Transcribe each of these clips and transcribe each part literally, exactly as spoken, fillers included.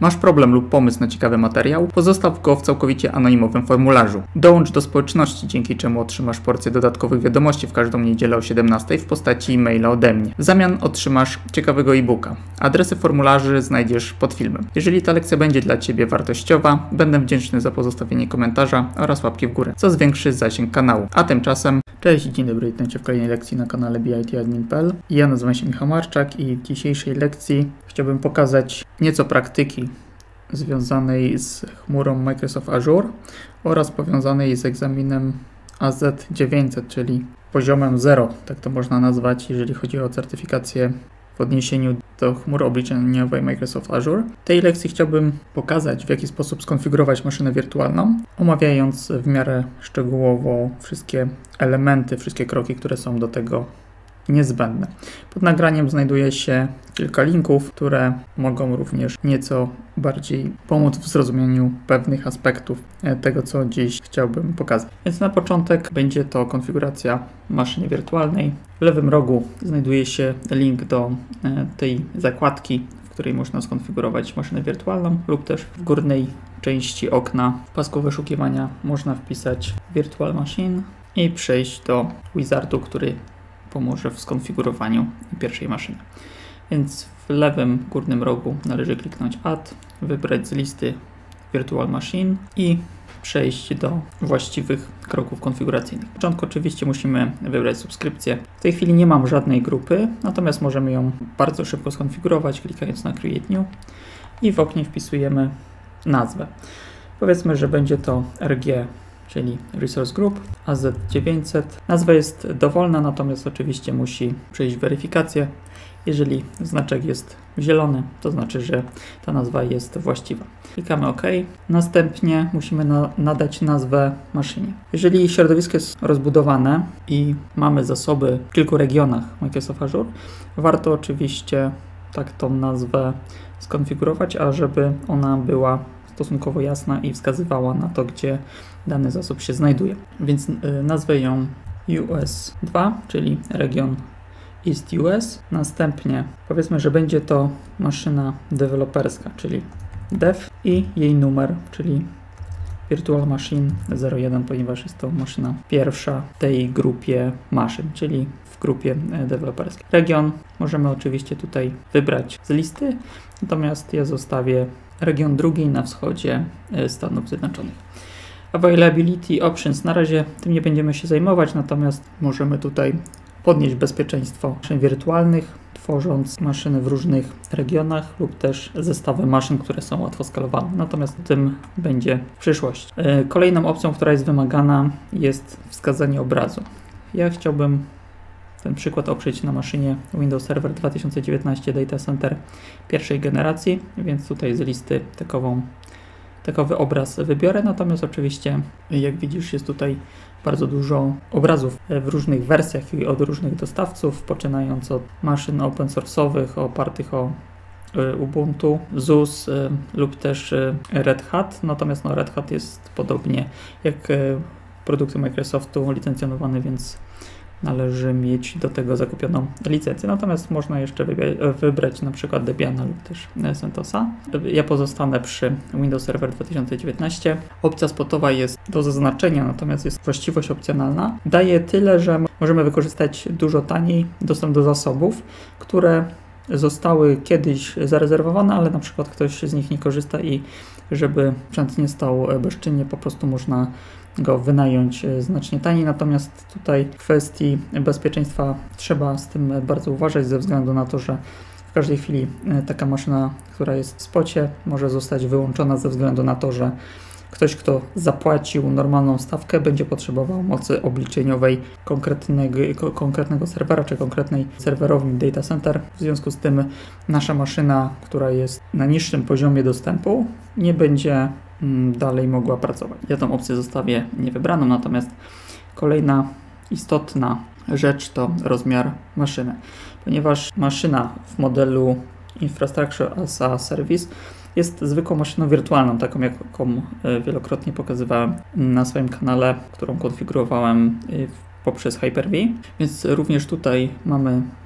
Masz problem lub pomysł na ciekawy materiał? Pozostaw go w całkowicie anonimowym formularzu. Dołącz do społeczności, dzięki czemu otrzymasz porcję dodatkowych wiadomości w każdą niedzielę o siedemnastej w postaci e-maila ode mnie. W zamian otrzymasz ciekawego e-booka. Adresy formularzy znajdziesz pod filmem. Jeżeli ta lekcja będzie dla Ciebie wartościowa, będę wdzięczny za pozostawienie komentarza oraz łapki w górę, co zwiększy zasięg kanału. A tymczasem, cześć, dzień dobry, witajcie w kolejnej lekcji na kanale b i t admin kropka p l. Ja nazywam się Michał Marczak i w dzisiejszej lekcji chciałbym pokazać nieco praktyki związanej z chmurą Microsoft Azure oraz powiązanej z egzaminem A Z dziewięćset, czyli poziomem zero, tak to można nazwać, jeżeli chodzi o certyfikację w odniesieniu do chmury obliczeniowej Microsoft Azure. W tej lekcji chciałbym pokazać, w jaki sposób skonfigurować maszynę wirtualną, omawiając w miarę szczegółowo wszystkie elementy, wszystkie kroki, które są do tego niezbędne. Pod nagraniem znajduje się kilka linków, które mogą również nieco bardziej pomóc w zrozumieniu pewnych aspektów tego, co dziś chciałbym pokazać. Więc na początek będzie to konfiguracja maszyny wirtualnej. W lewym rogu znajduje się link do tej zakładki, w której można skonfigurować maszynę wirtualną, lub też w górnej części okna w pasku wyszukiwania można wpisać Virtual Machine i przejść do wizardu, który pomoże w skonfigurowaniu pierwszej maszyny. Więc w lewym górnym rogu należy kliknąć Add, wybrać z listy Virtual Machine i przejść do właściwych kroków konfiguracyjnych. Na początku oczywiście musimy wybrać subskrypcję. W tej chwili nie mam żadnej grupy, natomiast możemy ją bardzo szybko skonfigurować, klikając na Create New i w oknie wpisujemy nazwę. Powiedzmy, że będzie to R G, czyli Resource Group A Z dziewięćset. Nazwa jest dowolna, natomiast oczywiście musi przejść weryfikację. Jeżeli znaczek jest zielony, to znaczy, że ta nazwa jest właściwa. Klikamy OK. Następnie musimy na nadać nazwę maszynie. Jeżeli środowisko jest rozbudowane i mamy zasoby w kilku regionach Microsoft Azure, warto oczywiście tak tą nazwę skonfigurować, a żeby ona była stosunkowo jasna i wskazywała na to, gdzie dany zasób się znajduje. Więc y, nazwę ją U S dwa, czyli region East U S. Następnie powiedzmy, że będzie to maszyna deweloperska, czyli dev, i jej numer, czyli Virtual Machine zero jeden, ponieważ jest to maszyna pierwsza w tej grupie maszyn, czyli w grupie deweloperskiej. Region możemy oczywiście tutaj wybrać z listy, natomiast ja zostawię region drugi na wschodzie Stanów Zjednoczonych. Availability Options. Na razie tym nie będziemy się zajmować, natomiast możemy tutaj podnieść bezpieczeństwo maszyn wirtualnych, tworząc maszyny w różnych regionach lub też zestawy maszyn, które są łatwo skalowane. Natomiast o tym będzie w przyszłości. Kolejną opcją, która jest wymagana, jest wskazanie obrazu. Ja chciałbym ten przykład oprzeć na maszynie Windows Server dwa tysiące dziewiętnaście Data Center pierwszej generacji, więc tutaj z listy takową, takowy obraz wybiorę. Natomiast oczywiście, jak widzisz, jest tutaj bardzo dużo obrazów w różnych wersjach i od różnych dostawców, poczynając od maszyn open source'owych opartych o Ubuntu, Z U S y, lub też y, Red Hat. Natomiast no, Red Hat jest podobnie jak y, produkty Microsoftu licencjonowany, więc należy mieć do tego zakupioną licencję. Natomiast można jeszcze wybrać na przykład Debiana lub też CentOSa. Ja pozostanę przy Windows Server dwa tysiące dziewiętnaście. Opcja spotowa jest do zaznaczenia, natomiast jest właściwość opcjonalna. Daje tyle, że możemy wykorzystać dużo taniej dostęp do zasobów, które zostały kiedyś zarezerwowane, ale na przykład ktoś z nich nie korzysta i żeby sprzęt nie stał bezczynnie, po prostu można go wynająć znacznie taniej. Natomiast tutaj w kwestii bezpieczeństwa trzeba z tym bardzo uważać, ze względu na to, że w każdej chwili taka maszyna, która jest w spocie, może zostać wyłączona ze względu na to, że ktoś, kto zapłacił normalną stawkę, będzie potrzebował mocy obliczeniowej konkretnego, konkretnego serwera czy konkretnej serwerowni data center. W związku z tym nasza maszyna, która jest na niższym poziomie dostępu, nie będzie dalej mogła pracować. Ja tą opcję zostawię niewybraną, natomiast kolejna istotna rzecz to rozmiar maszyny. Ponieważ maszyna w modelu Infrastructure as a Service jest zwykłą maszyną wirtualną, taką jaką wielokrotnie pokazywałem na swoim kanale, którą konfigurowałem poprzez Hyper-V. Więc również tutaj mamy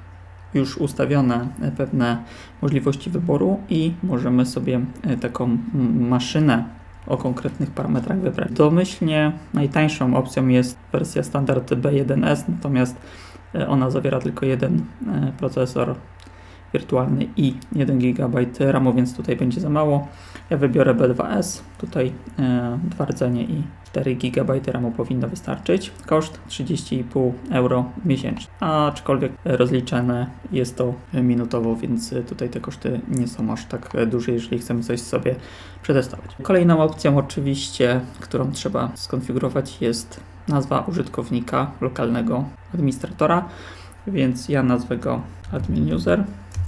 już ustawione pewne możliwości wyboru i możemy sobie taką maszynę o konkretnych parametrach wybrać. Domyślnie najtańszą opcją jest wersja standard B jeden S, natomiast ona zawiera tylko jeden procesor wirtualny i jeden gigabajt ramu, więc tutaj będzie za mało. Ja wybiorę B dwa S, tutaj e, dwa rdzenie i cztery gigabajty ramu powinno wystarczyć. Koszt trzydzieści i pół euro miesięcznie, aczkolwiek rozliczane jest to minutowo, więc tutaj te koszty nie są aż tak duże, jeżeli chcemy coś sobie przetestować. Kolejną opcją oczywiście, którą trzeba skonfigurować, jest nazwa użytkownika lokalnego administratora, więc ja nazwę go admin user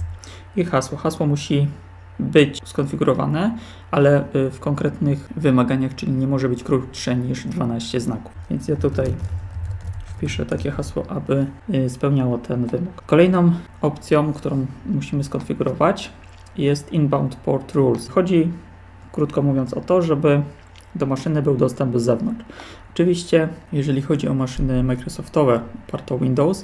i hasło. Hasło musi być skonfigurowane, ale w konkretnych wymaganiach, czyli nie może być krótsze niż dwanaście znaków. Więc ja tutaj wpiszę takie hasło, aby spełniało ten wymóg. Kolejną opcją, którą musimy skonfigurować, jest Inbound Port Rules. Chodzi, krótko mówiąc, o to, żeby do maszyny był dostęp z zewnątrz. Oczywiście, jeżeli chodzi o maszyny Microsoftowe oparte o Windows,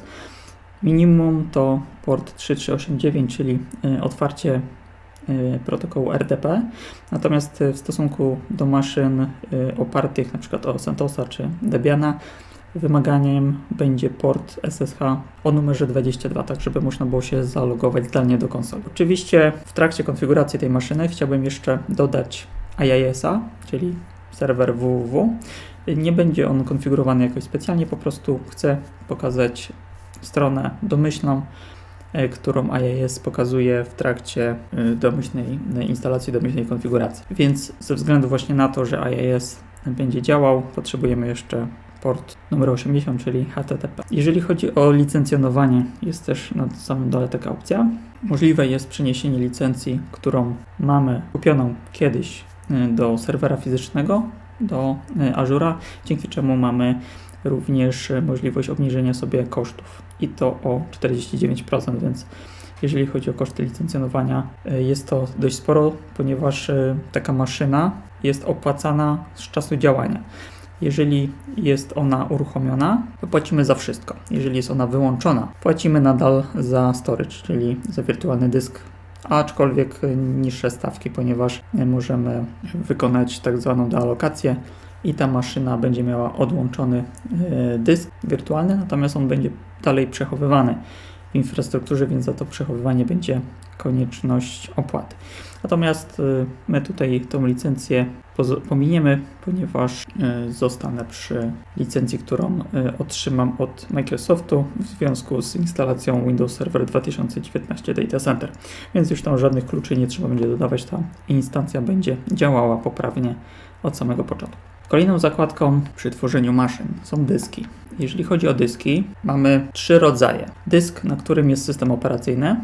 minimum to port trzy tysiące trzysta osiemdziesiąt dziewięć, czyli otwarcie protokołu R D P, natomiast w stosunku do maszyn opartych np. o CentOSa czy Debiana wymaganiem będzie port S S H o numerze dwadzieścia dwa, tak żeby można było się zalogować zdalnie do konsoli. Oczywiście w trakcie konfiguracji tej maszyny chciałbym jeszcze dodać I I S-a, czyli serwer W W W. Nie będzie on konfigurowany jakoś specjalnie, po prostu chcę pokazać stronę domyślną, którą I I S pokazuje w trakcie domyślnej instalacji, domyślnej konfiguracji. Więc ze względu właśnie na to, że I I S będzie działał, potrzebujemy jeszcze port numer osiemdziesiąt, czyli H T T P. Jeżeli chodzi o licencjonowanie, jest też na samym dole taka opcja. Możliwe jest przeniesienie licencji, którą mamy kupioną kiedyś do serwera fizycznego, do Azure'a, dzięki czemu mamy również możliwość obniżenia sobie kosztów i to o czterdzieści dziewięć procent, więc jeżeli chodzi o koszty licencjonowania, jest to dość sporo, ponieważ taka maszyna jest opłacana z czasu działania. Jeżeli jest ona uruchomiona, to płacimy za wszystko. Jeżeli jest ona wyłączona, płacimy nadal za storage, czyli za wirtualny dysk, aczkolwiek niższe stawki, ponieważ możemy wykonać tak zwaną dealokację i ta maszyna będzie miała odłączony dysk wirtualny, natomiast on będzie dalej przechowywany w infrastrukturze, więc za to przechowywanie będzie konieczność opłaty. Natomiast my tutaj tą licencję pominiemy, ponieważ zostanę przy licencji, którą otrzymam od Microsoftu w związku z instalacją Windows Server dwa tysiące dziewiętnaście Data Center. Więc już tam żadnych kluczy nie trzeba będzie dodawać, ta instancja będzie działała poprawnie od samego początku. Kolejną zakładką przy tworzeniu maszyn są dyski. Jeżeli chodzi o dyski, mamy trzy rodzaje. Dysk, na którym jest system operacyjny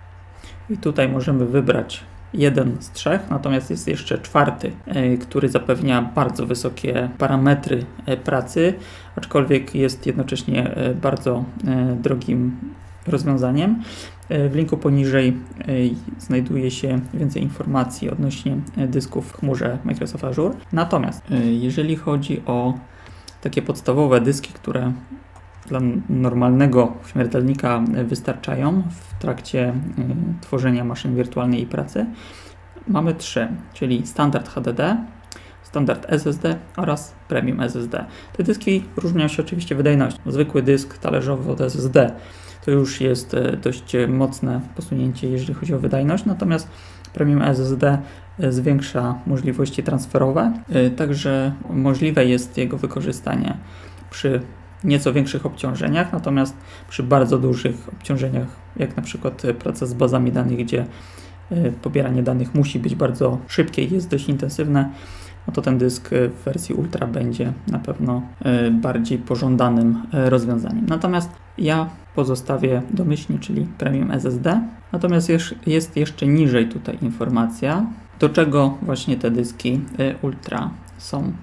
i tutaj możemy wybrać jeden z trzech, natomiast jest jeszcze czwarty, który zapewnia bardzo wysokie parametry pracy, aczkolwiek jest jednocześnie bardzo drogim rozwiązaniem. W linku poniżej znajduje się więcej informacji odnośnie dysków w chmurze Microsoft Azure. Natomiast jeżeli chodzi o takie podstawowe dyski, które dla normalnego śmiertelnika wystarczają w trakcie tworzenia maszyn wirtualnej i pracy, mamy trzy, czyli standard H D D, standard S S D oraz premium S S D. Te dyski różnią się oczywiście wydajnością. Zwykły dysk talerzowy od S S D to już jest dość mocne posunięcie, jeżeli chodzi o wydajność, natomiast premium S S D zwiększa możliwości transferowe, także możliwe jest jego wykorzystanie przy nieco większych obciążeniach, natomiast przy bardzo dużych obciążeniach, jak na przykład praca z bazami danych, gdzie pobieranie danych musi być bardzo szybkie i jest dość intensywne, no to ten dysk w wersji Ultra będzie na pewno bardziej pożądanym rozwiązaniem. Natomiast ja pozostawię domyślnie, czyli premium S S D. Natomiast jest jeszcze niżej tutaj informacja, do czego właśnie te dyski Ultra są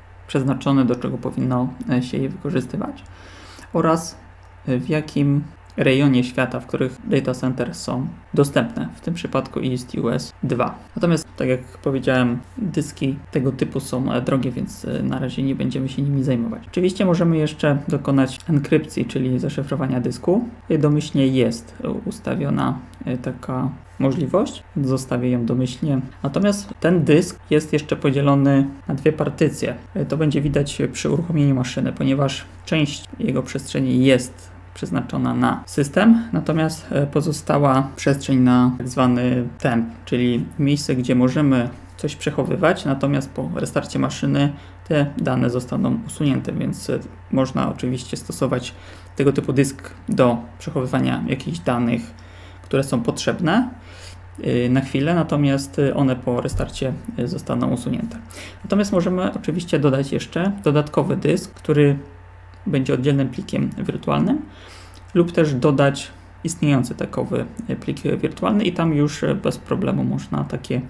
przeznaczone, do czego powinno się je wykorzystywać oraz w jakim rejonie świata, w których data center są dostępne. W tym przypadku EastUS dwa. Natomiast, tak jak powiedziałem, dyski tego typu są drogie, więc na razie nie będziemy się nimi zajmować. Oczywiście możemy jeszcze dokonać enkrypcji, czyli zaszyfrowania dysku. Domyślnie jest ustawiona taka możliwość, zostawię ją domyślnie. Natomiast ten dysk jest jeszcze podzielony na dwie partycje. To będzie widać przy uruchomieniu maszyny, ponieważ część jego przestrzeni jest przeznaczona na system, natomiast pozostała przestrzeń na tak zwany temp, czyli miejsce, gdzie możemy coś przechowywać, natomiast po restarcie maszyny te dane zostaną usunięte, więc można oczywiście stosować tego typu dysk do przechowywania jakichś danych, które są potrzebne na chwilę, natomiast one po restarcie zostaną usunięte. Natomiast możemy oczywiście dodać jeszcze dodatkowy dysk, który będzie oddzielnym plikiem wirtualnym, lub też dodać istniejący takowy plik wirtualny i tam już bez problemu można takie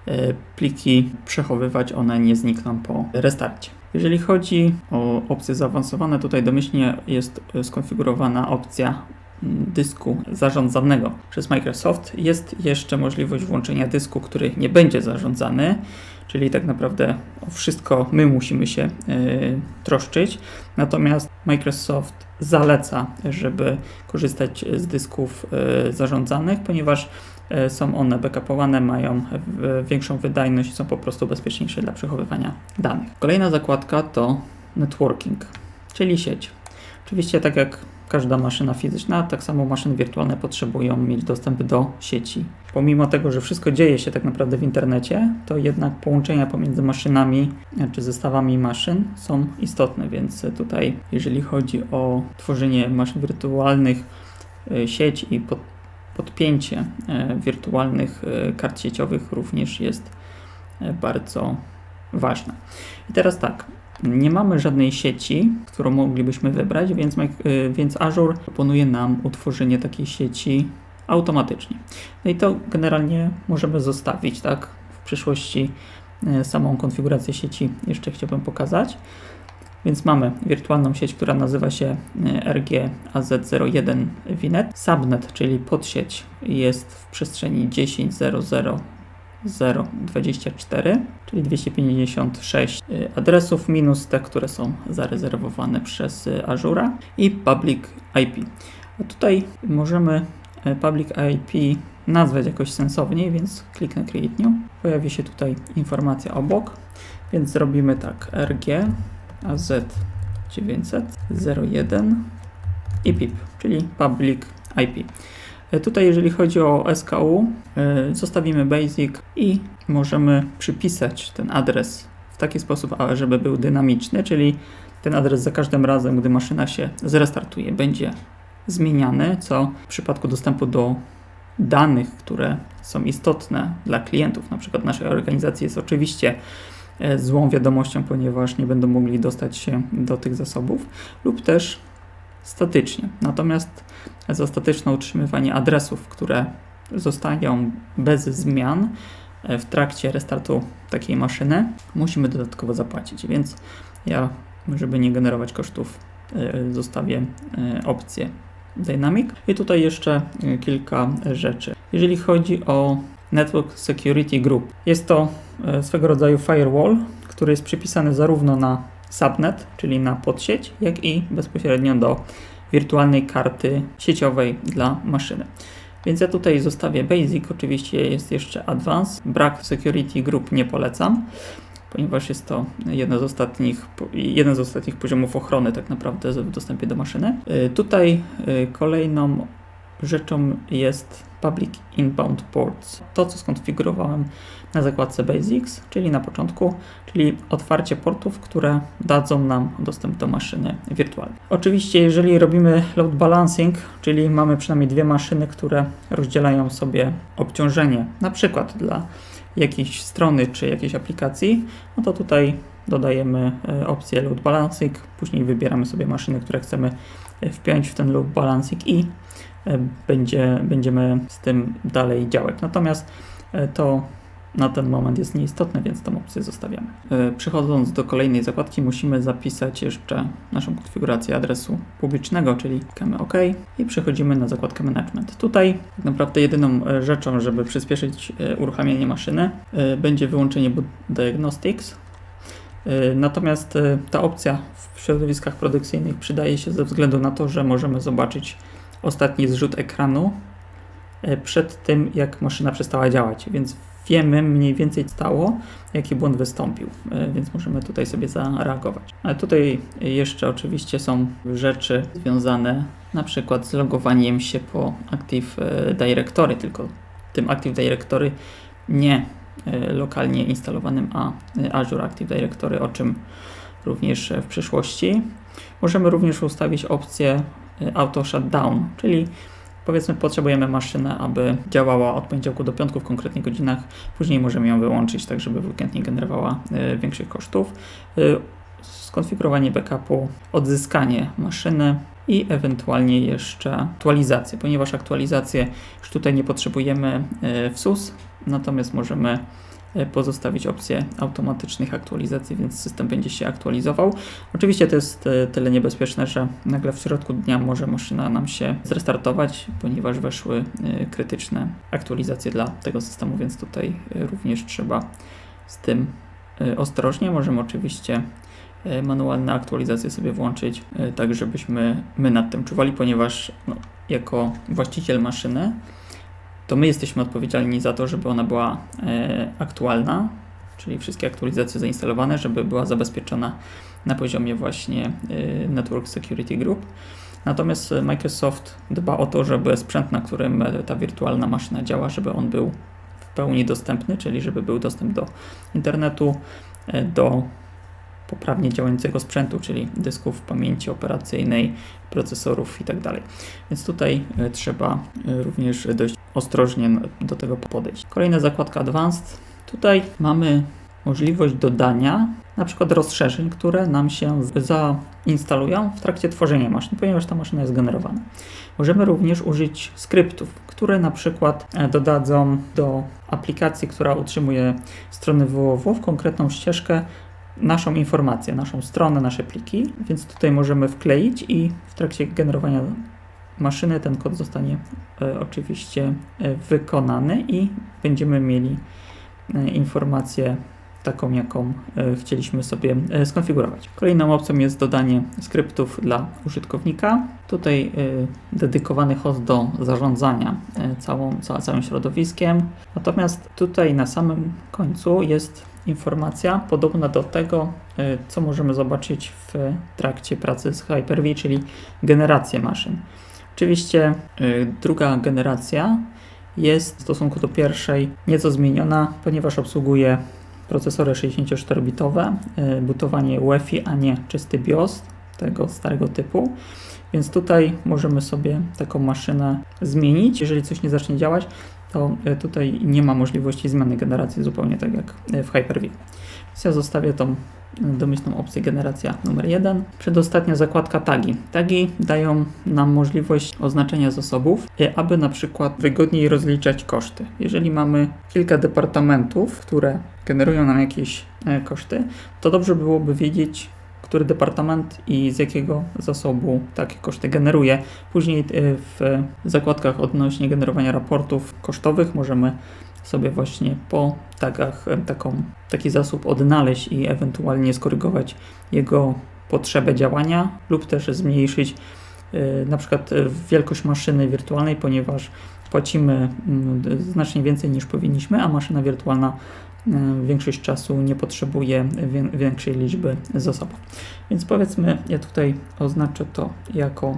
pliki przechowywać, one nie znikną po restarcie. Jeżeli chodzi o opcje zaawansowane, tutaj domyślnie jest skonfigurowana opcja dysku zarządzanego przez Microsoft. Jest jeszcze możliwość włączenia dysku, który nie będzie zarządzany, czyli tak naprawdę o wszystko my musimy się y, troszczyć. Natomiast Microsoft zaleca, żeby korzystać z dysków y, zarządzanych, ponieważ y, są one backupowane, mają w, większą wydajność i są po prostu bezpieczniejsze dla przechowywania danych. Kolejna zakładka to networking, czyli sieć. Oczywiście tak jak każda maszyna fizyczna, tak samo maszyny wirtualne potrzebują mieć dostęp do sieci. Pomimo tego, że wszystko dzieje się tak naprawdę w internecie, to jednak połączenia pomiędzy maszynami czy zestawami maszyn są istotne, więc tutaj jeżeli chodzi o tworzenie maszyn wirtualnych, sieć i pod, podpięcie wirtualnych kart sieciowych również jest bardzo ważne. I teraz tak, nie mamy żadnej sieci, którą moglibyśmy wybrać, więc, więc Azure proponuje nam utworzenie takiej sieci automatycznie. No i to generalnie możemy zostawić, tak? W przyszłości samą konfigurację sieci jeszcze chciałbym pokazać. Więc mamy wirtualną sieć, która nazywa się R G A Z zero jeden V net. Subnet, czyli podsieć, jest w przestrzeni dziesięć zero zero zero dwadzieścia cztery, czyli dwieście pięćdziesiąt sześć adresów minus te, które są zarezerwowane przez Azure'a, i public I P. A tutaj możemy public I P nazwać jakoś sensowniej, więc kliknę Create New. Pojawi się tutaj informacja obok, więc zrobimy tak: R G A Z dziewięćset zero jeden i P I P, czyli public I P. Tutaj jeżeli chodzi o S K U, zostawimy basic i możemy przypisać ten adres w taki sposób, żeby był dynamiczny, czyli ten adres za każdym razem, gdy maszyna się zrestartuje, będzie zmieniany, co w przypadku dostępu do danych, które są istotne dla klientów, na przykład naszej organizacji, jest oczywiście złą wiadomością, ponieważ nie będą mogli dostać się do tych zasobów, lub też statycznie. Natomiast za statyczne utrzymywanie adresów, które zostają bez zmian w trakcie restartu takiej maszyny, musimy dodatkowo zapłacić. Więc ja, żeby nie generować kosztów, zostawię opcję Dynamic. I tutaj jeszcze kilka rzeczy. Jeżeli chodzi o Network Security Group, jest to swego rodzaju firewall, który jest przypisany zarówno na subnet, czyli na podsieć, jak i bezpośrednio do wirtualnej karty sieciowej dla maszyny. Więc ja tutaj zostawię Basic, oczywiście jest jeszcze Advanced. Brak Security Group nie polecam, ponieważ jest to jeden z ostatnich, jeden z ostatnich poziomów ochrony tak naprawdę w dostępie do maszyny. Tutaj kolejną rzeczą jest Public Inbound Ports. To, co skonfigurowałem na zakładce Basics, czyli na początku, czyli otwarcie portów, które dadzą nam dostęp do maszyny wirtualnej. Oczywiście, jeżeli robimy load balancing, czyli mamy przynajmniej dwie maszyny, które rozdzielają sobie obciążenie, na przykład dla jakiejś strony czy jakiejś aplikacji, no to tutaj dodajemy opcję load balancing, później wybieramy sobie maszyny, które chcemy wpiąć w ten load balancing i będzie, będziemy z tym dalej działać. Natomiast to na ten moment jest nieistotne, więc tą opcję zostawiamy. Przechodząc do kolejnej zakładki, musimy zapisać jeszcze naszą konfigurację adresu publicznego, czyli klikamy OK i przechodzimy na zakładkę Management. Tutaj tak naprawdę jedyną rzeczą, żeby przyspieszyć uruchamianie maszyny, będzie wyłączenie Boot Diagnostics. Natomiast ta opcja w środowiskach produkcyjnych przydaje się ze względu na to, że możemy zobaczyć ostatni zrzut ekranu przed tym, jak maszyna przestała działać, więc wiemy mniej więcej stało, jaki błąd wystąpił, więc możemy tutaj sobie zareagować. Ale tutaj jeszcze oczywiście są rzeczy związane na przykład z logowaniem się po Active Directory, tylko tym Active Directory nie lokalnie instalowanym, a Azure Active Directory, o czym również w przyszłości. Możemy również ustawić opcję Auto Shutdown, czyli powiedzmy potrzebujemy maszynę, aby działała od poniedziałku do piątku w konkretnych godzinach, później możemy ją wyłączyć, tak żeby w weekend nie generowała y, większych kosztów. Y, skonfigurowanie backupu, odzyskanie maszyny i ewentualnie jeszcze aktualizację, ponieważ aktualizację już tutaj nie potrzebujemy y, w S U S, natomiast możemy pozostawić opcję automatycznych aktualizacji, więc system będzie się aktualizował. Oczywiście to jest tyle niebezpieczne, że nagle w środku dnia może maszyna nam się zrestartować, ponieważ weszły krytyczne aktualizacje dla tego systemu, więc tutaj również trzeba z tym ostrożnie. Możemy oczywiście manualne aktualizacje sobie włączyć, tak żebyśmy my nad tym czuwali, ponieważ no, jako właściciel maszyny to my jesteśmy odpowiedzialni za to, żeby ona była e, aktualna, czyli wszystkie aktualizacje zainstalowane, żeby była zabezpieczona na poziomie właśnie e, Network Security Group. Natomiast Microsoft dba o to, żeby sprzęt, na którym ta wirtualna maszyna działa, żeby on był w pełni dostępny, czyli żeby był dostęp do internetu, e, do poprawnie działającego sprzętu, czyli dysków pamięci operacyjnej, procesorów i tak dalej. Więc tutaj e, trzeba e, również dość ostrożnie do tego podejść. Kolejna zakładka Advanced. Tutaj mamy możliwość dodania na przykład rozszerzeń, które nam się zainstalują w trakcie tworzenia maszyn, ponieważ ta maszyna jest generowana. Możemy również użyć skryptów, które na przykład dodadzą do aplikacji, która utrzymuje strony www, konkretną ścieżkę, naszą informację, naszą stronę, nasze pliki, więc tutaj możemy wkleić i w trakcie generowania maszyny ten kod zostanie e, oczywiście e, wykonany i będziemy mieli e, informację taką, jaką e, chcieliśmy sobie e, skonfigurować. Kolejną opcją jest dodanie skryptów dla użytkownika. Tutaj e, dedykowany host do zarządzania e, całą, cała, całym środowiskiem. Natomiast tutaj na samym końcu jest informacja podobna do tego, e, co możemy zobaczyć w trakcie pracy z Hyper-V, czyli generację maszyn. Oczywiście y, druga generacja jest w stosunku do pierwszej nieco zmieniona, ponieważ obsługuje procesory sześćdziesięcioczterobitowe, y, bootowanie U E F I, a nie czysty BIOS tego starego typu. Więc tutaj możemy sobie taką maszynę zmienić. Jeżeli coś nie zacznie działać, to y, tutaj nie ma możliwości zmiany generacji, zupełnie tak jak w Hyper-V. Więc ja zostawię tą domyślną opcję generacja numer jeden. Przedostatnia zakładka tagi. Tagi dają nam możliwość oznaczenia zasobów, aby na przykład wygodniej rozliczać koszty. Jeżeli mamy kilka departamentów, które generują nam jakieś koszty, to dobrze byłoby wiedzieć, który departament i z jakiego zasobu takie koszty generuje. Później w zakładkach odnośnie generowania raportów kosztowych możemy sobie właśnie po tagach taką, taki zasób odnaleźć i ewentualnie skorygować jego potrzebę działania lub też zmniejszyć yy, na przykład wielkość maszyny wirtualnej, ponieważ płacimy yy, znacznie więcej niż powinniśmy, a maszyna wirtualna yy, większość czasu nie potrzebuje wie, większej liczby zasobów. Więc powiedzmy, ja tutaj oznaczę to jako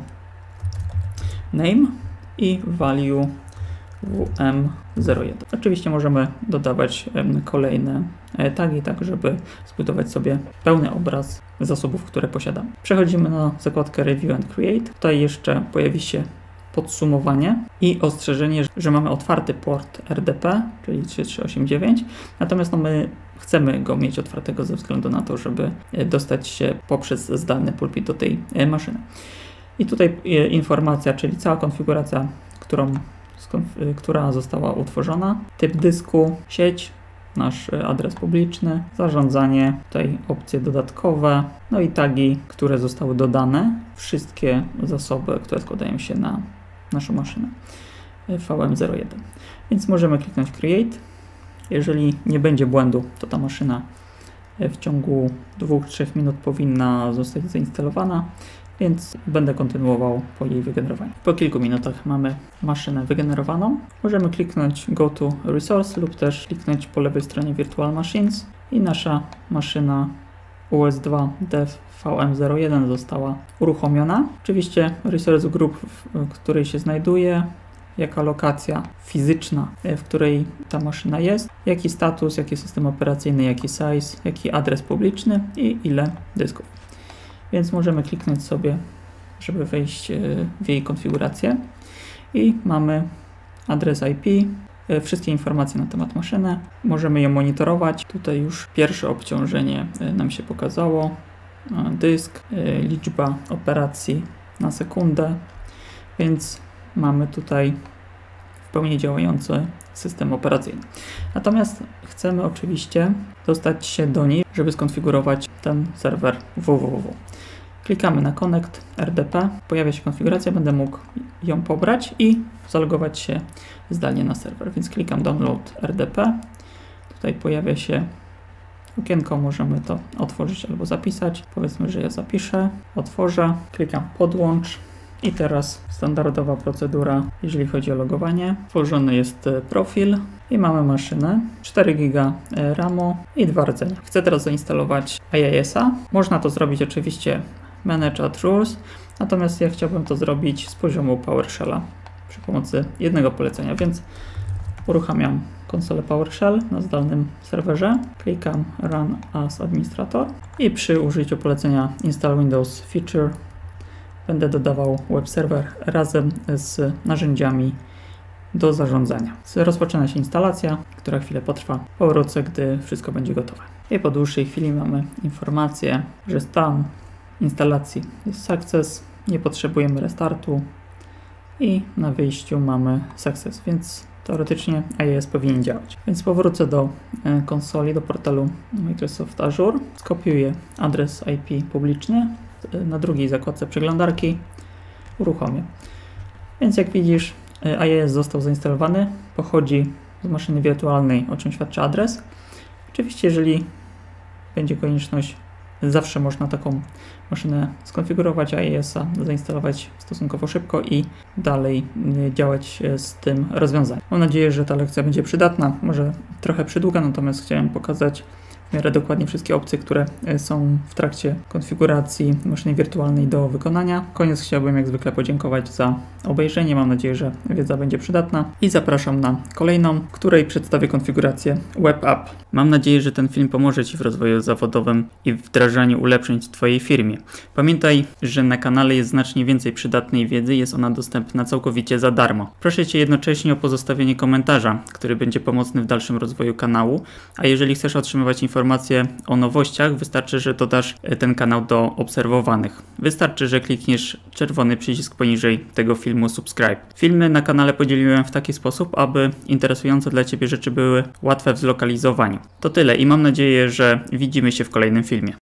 name i value W M zero jeden. Oczywiście możemy dodawać kolejne tagi, tak żeby zbudować sobie pełny obraz zasobów, które posiadamy. Przechodzimy na zakładkę Review and Create. Tutaj jeszcze pojawi się podsumowanie i ostrzeżenie, że mamy otwarty port R D P, czyli trzy tysiące trzysta osiemdziesiąt dziewięć, natomiast no my chcemy go mieć otwartego ze względu na to, żeby dostać się poprzez zdalny pulpit do tej maszyny. I tutaj informacja, czyli cała konfiguracja, którą która została utworzona, typ dysku, sieć, nasz adres publiczny, zarządzanie, tutaj opcje dodatkowe, no i tagi, które zostały dodane, wszystkie zasoby, które składają się na naszą maszynę V M zero jeden. Więc możemy kliknąć Create. Jeżeli nie będzie błędu, to ta maszyna w ciągu dwóch do trzech minut powinna zostać zainstalowana, więc będę kontynuował po jej wygenerowaniu. Po kilku minutach mamy maszynę wygenerowaną. Możemy kliknąć Go to Resource lub też kliknąć po lewej stronie Virtual Machines i nasza maszyna U S dwa Dev V M zero jeden została uruchomiona. Oczywiście Resource Group, w której się znajduje, jaka lokacja fizyczna, w której ta maszyna jest, jaki status, jaki system operacyjny, jaki size, jaki adres publiczny i ile dysków. Więc możemy kliknąć sobie, żeby wejść w jej konfigurację i mamy adres I P, wszystkie informacje na temat maszyny. Możemy ją monitorować. Tutaj już pierwsze obciążenie nam się pokazało. Dysk, liczba operacji na sekundę, więc mamy tutaj w pełni działający system operacyjny. Natomiast chcemy oczywiście dostać się do niej, żeby skonfigurować ten serwer www. Klikamy na Connect R D P, pojawia się konfiguracja, będę mógł ją pobrać i zalogować się zdalnie na serwer. Więc klikam Download R D P. Tutaj pojawia się okienko, możemy to otworzyć albo zapisać. Powiedzmy, że ja zapiszę, otworzę, klikam Podłącz. I teraz standardowa procedura, jeżeli chodzi o logowanie. Tworzony jest profil i mamy maszynę, cztery giga ramu i dwa rdzenia. Chcę teraz zainstalować I I S a. Można to zrobić oczywiście Manage Add Rules, natomiast ja chciałbym to zrobić z poziomu PowerShella przy pomocy jednego polecenia, więc uruchamiam konsolę PowerShell na zdalnym serwerze, klikam Run as Administrator i przy użyciu polecenia Install Windows Feature będę dodawał web serwer razem z narzędziami do zarządzania. Rozpoczyna się instalacja, która chwilę potrwa. Powrócę, gdy wszystko będzie gotowe. I po dłuższej chwili mamy informację, że stan instalacji jest success, nie potrzebujemy restartu i na wyjściu mamy success, więc teoretycznie I I S powinien działać. Więc powrócę do konsoli, do portalu Microsoft Azure, skopiuję adres I P publiczny, na drugiej zakładce przeglądarki uruchomię. Więc jak widzisz, I I S został zainstalowany, pochodzi z maszyny wirtualnej, o czym świadczy adres. Oczywiście, jeżeli będzie konieczność, zawsze można taką maszynę skonfigurować, I I S a zainstalować stosunkowo szybko i dalej działać z tym rozwiązaniem. Mam nadzieję, że ta lekcja będzie przydatna, może trochę przydługa, natomiast chciałem pokazać w miarę dokładnie wszystkie opcje, które są w trakcie konfiguracji maszyny wirtualnej do wykonania. Koniec chciałbym jak zwykle podziękować za obejrzenie. Mam nadzieję, że wiedza będzie przydatna i zapraszam na kolejną, w której przedstawię konfigurację Web App. Mam nadzieję, że ten film pomoże Ci w rozwoju zawodowym i w wdrażaniu ulepszeń w Twojej firmie. Pamiętaj, że na kanale jest znacznie więcej przydatnej wiedzy, jest ona dostępna całkowicie za darmo. Proszę Cię jednocześnie o pozostawienie komentarza, który będzie pomocny w dalszym rozwoju kanału, a jeżeli chcesz otrzymywać informacje informacje o nowościach, wystarczy, że dodasz ten kanał do obserwowanych. Wystarczy, że klikniesz czerwony przycisk poniżej tego filmu subscribe. Filmy na kanale podzieliłem w taki sposób, aby interesujące dla Ciebie rzeczy były łatwe w zlokalizowaniu. To tyle i mam nadzieję, że widzimy się w kolejnym filmie.